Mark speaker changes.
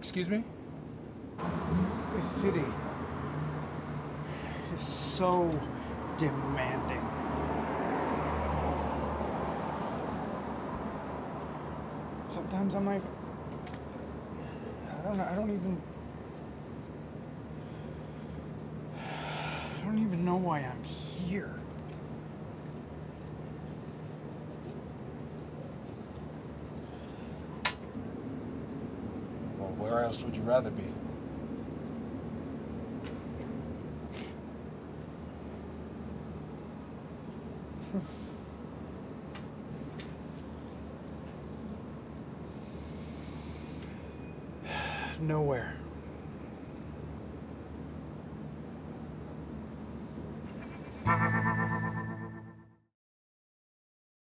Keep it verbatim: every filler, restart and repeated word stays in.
Speaker 1: Excuse me?
Speaker 2: This city is so demanding. Sometimes I'm like, I don't know, I don't even, I don't even know why I'm here.
Speaker 1: Well, where else would you rather be?
Speaker 2: Nowhere.